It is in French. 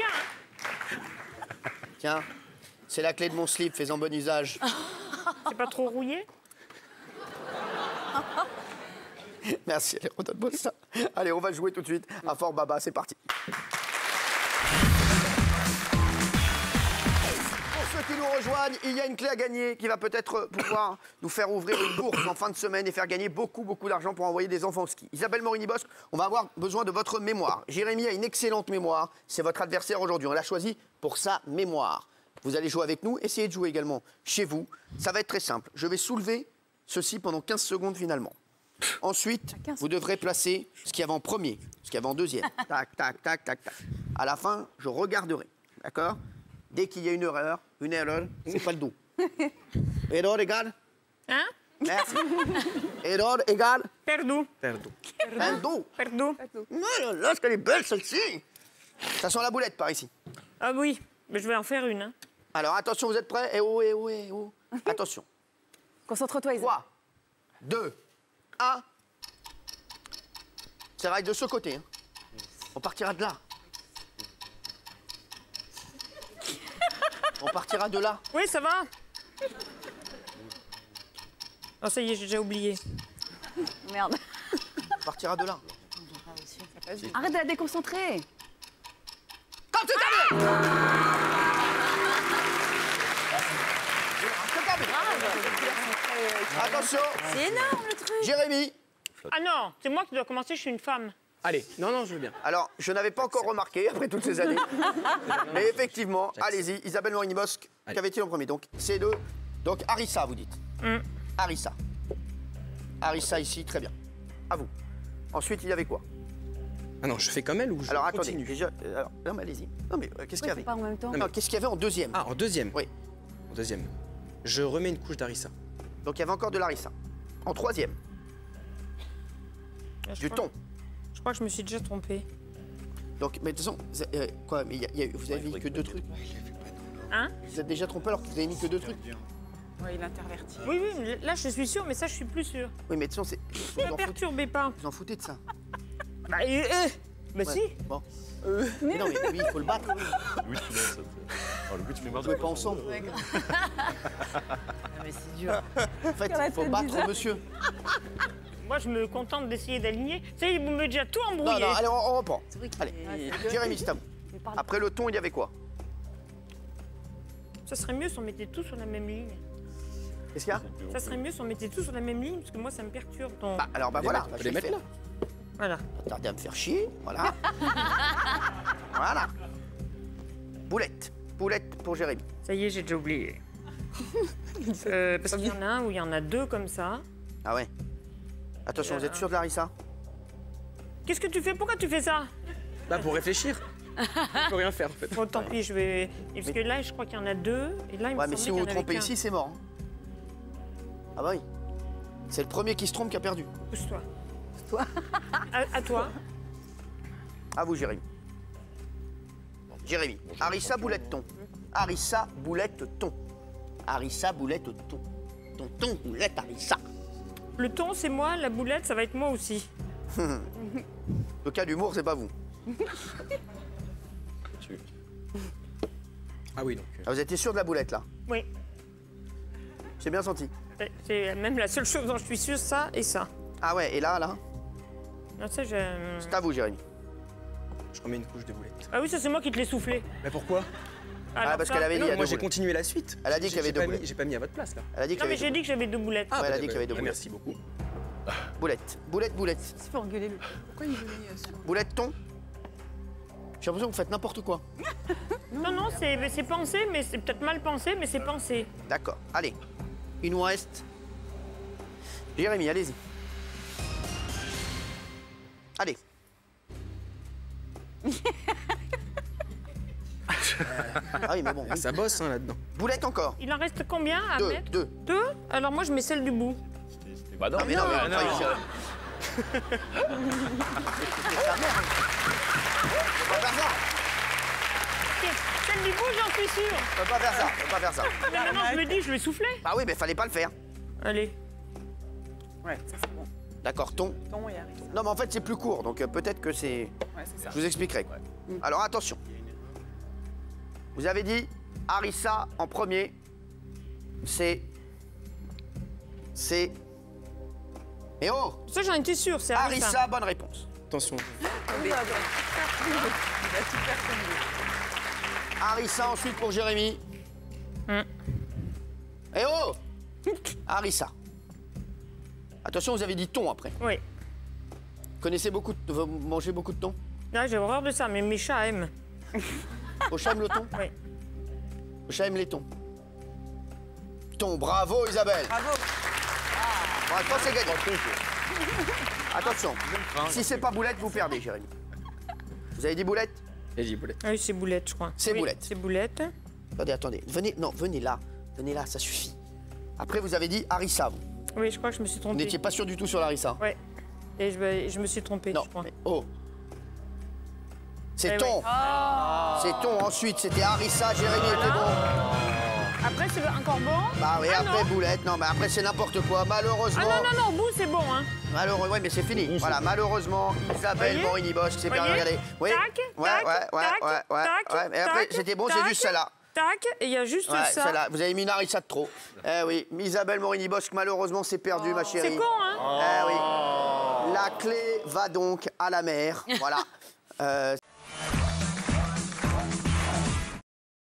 chien. Hein. Tiens, c'est la clé de mon slip, fais-en bon usage. C'est pas trop rouillé? Merci, allez, redonne-moi ça. Allez, on va jouer tout de suite à Fort Baba, c'est parti. Pour ceux qui nous rejoignent, il y a une clé à gagner qui va peut-être pouvoir nous faire ouvrir une bourse en fin de semaine et faire gagner beaucoup d'argent pour envoyer des enfants au ski. Isabelle Morini-Bosc, on va avoir besoin de votre mémoire. Jérémy a une excellente mémoire, c'est votre adversaire aujourd'hui. On l'a choisi pour sa mémoire. Vous allez jouer avec nous, essayez de jouer également chez vous. Ça va être très simple. Je vais soulever ceci pendant 15 secondes finalement. Ensuite, vous devrez placer ce qu'il y avait en premier, ce qu'il y avait en deuxième. Tac, tac, tac, tac, tac. À la fin, je regarderai. D'accord? Dès qu'il y a une erreur, c'est pas le dos. Erreur égale? Hein? Merci. Erreur égale? Perdu. Perdu. Perdu. Non, là, qu'elle est belle celle-ci. Ça sent la boulette par ici. Ah oui, mais je vais en faire une. Hein. Alors attention, vous êtes prêts? Eh oh, eh oh, eh oh. Attention. Concentre-toi, Isa. 3, 2, 1. Ça va être de ce côté. Hein. On partira de là. On partira de là. Oui, ça va. Oh, ça y est, j'ai déjà oublié. Merde. On partira de là. Arrête de la déconcentrer. Quand tu termines! Attention. C'est énorme le truc. Jérémy. Ah non, c'est moi qui dois commencer, je suis une femme. Allez, non, je veux bien. Alors, je n'avais pas encore remarqué, après toutes ces années. Mais effectivement, allez-y, Isabelle Morini-Bosc, qu'avait-il en premier? Donc, c'est deux. Donc, Harissa, vous dites. Harissa. Harissa ici, très bien. À vous. Ensuite, il y avait quoi? Ah non, je fais comme elle ou je Alors, attendez, continue? déjà... alors, non, mais allez-y. Non, mais qu'est-ce qu'il y avait? Pas en même temps. Non, qu'est-ce qu'il y avait en deuxième? Ah, en deuxième? Oui. En deuxième. Je remets une couche d'harissa. Donc, il y avait encore de l'harissa. En troisième, du thon. Je crois que je me suis déjà trompée. Donc, mais de toute façon, quoi? Mais vous avez mis que deux trucs? Hein? Vous êtes déjà trompé alors que vous avez mis que deux trucs? Ouais, il intervertit. Oui, mais là, je suis sûre, mais ça, je suis plus sûre. Oui, mais de toute façon, Ne me perturbez pas. vous en foutez de ça. Bah, bah Ouais. si. Bon. Mais non, mais lui, il faut le battre. Louis, tu mets ça. Oh, Louis, tu mets Vous jouez pas ensemble. Mais c'est dur. En fait, il faut battre monsieur. Moi, je me contente d'essayer d'aligner. Ça y est, vous me déjà tout Non, embrouillé. non, allez, on reprend. Allez, Jérémy, c'est à vous. Parle. Après le thon, il y avait quoi? Ça serait mieux si on mettait tout sur la même ligne. Qu'est-ce qu'il y a? Ça serait mieux si on mettait tout sur la même ligne, parce que moi, ça me perturbe. Ton... Bah, alors, bah voilà. Faut les mettre là. Voilà. Pas tarder à me faire chier, voilà. Voilà. Boulette. Boulette pour Jérémy. Ça y est, j'ai déjà oublié. Parce qu'il y en a un où il y en a deux comme ça. Ah ouais. Attention, vous êtes sûr de Larissa? Qu'est-ce que tu fais? Pourquoi tu fais ça? Bah, pour réfléchir. Je peux rien faire, en fait. Bon, tant pis, je vais... Et parce que là, je crois qu'il y en a deux. Et là, il me Ouais, mais semblait si qu'il vous y vous en avait trompez qu'un. ici, c'est mort. Hein. Ah bah oui. C'est le premier qui se trompe qui a perdu. Pousse-toi. Toi. À toi. À vous, Jérémy. Jérémy. Harissa, boulette, thon. Harissa, boulette, thon. Harissa, boulette, thon. Thon, boulette, Harissa. Le thon, c'est moi. La boulette, ça va être moi aussi. Le cas d'humour, c'est pas vous. Ah oui, donc. Ah, vous étiez sûr de la boulette, là? Oui. J'ai bien senti. C'est même la seule chose dont je suis sûre, ça et ça. Ah ouais, et là? Non, ça, C'est à vous, Jérémy. Je remets une couche de boulettes. Ah oui, ça, c'est moi qui te l'ai soufflé. Mais pourquoi? Ah, parce ça- qu'elle avait dit Non, il y a moi deux j'ai boulettes. continué la suite. Elle a dit qu'il y avait J'ai deux pas boulettes. mis- J'ai pas mis à votre place là. Elle a dit qu'il Non, y mais avait j'ai deux dit que j'avais deux boulettes. Ouais, elle a dit qu'il y avait deux boulettes. Merci beaucoup. Boulette. Boulette, boulette. Tu peux engueuler le. Pourquoi il venait sur... Boulette, thon. J'ai l'impression que vous faites n'importe quoi. Non, non, c'est pensé, mais c'est peut-être mal pensé, mais c'est pensé. D'accord. Allez. Il nous reste. Jérémy, allez-y. Allez. Ah oui, mais bon. Ah, ça bosse hein, là-dedans. Boulette encore. Il en reste combien à Deux, mettre? deux. Deux? Alors moi, je mets celle du bout. Bah non, Ah, mais non, mais non. enfin, c'est sa mère. On peut pas faire ça. Celle du bout, j'en suis sûre. On peut pas faire ça. On peut pas faire ça. Mais maintenant, je me dis, je vais souffler. Bah oui, mais fallait pas le faire. Allez. Ouais, ça c'est bon. D'accord, thon. Thon et harissa. Non, mais en fait, c'est plus court, donc peut-être que c'est... Ouais, c'est ça. Je vous expliquerai. Alors, attention. Vous avez dit harissa en premier. C'est... Et oh, Ça, j'en étais sûre, c'est harissa. harissa, bonne réponse. Attention. Il a tout personnalisé. Harissa ensuite pour Jérémy. Et oh, harissa. Attention, vous avez dit thon après. Oui. Vous mangez beaucoup de thon? Là, j'ai horreur de ça, mais mes chats aiment. Vos chats aiment le thon? Oui. Vos chats aiment les thons. Thon, bravo Isabelle. Bravo. Bon, attends, c'est gagné. Attention, si c'est pas boulette, vous perdez, Jérémy. Vous avez dit boulette? Et j'ai boulette. Ah oui, c'est boulette, je crois. C'est Oui, boulette. C'est boulette. Attendez. Venez, non, venez là. Venez là, ça suffit. Après, vous avez dit harissa, vous. Oui, je crois que je me suis Vous trompée. n'étiez pas sûr du tout sur l'harissa. Oui. Et je me suis trompée, Non, je crois. mais oh. C'est Eh thon. oui. C'est thon. Ensuite, c'était harissa, Jérémy était bon. Après, c'est encore bon. Bah oui, Ah, après non. boulette. Non, mais après, c'est n'importe quoi. Malheureusement. Ah non, au bout, c'est bon, hein. Malheureusement, oui, mais c'est fini. Voilà, malheureusement, Isabelle Voyez Morini-Bosque, c'est perdu. Voyez Regardez. Oui. Tac, Ouais, tac, ouais, tac, tac, Mais après, tac, c'était bon, c'est tac. juste celle-là. Tac, et il y a juste Ouais, ça. celle-là. Vous avez mis une harissa de trop. Eh oui, Isabelle Morini-Bosque, malheureusement, c'est perdu, ma chérie. C'est con, hein. Eh oui. La clé va donc à la mer. Voilà.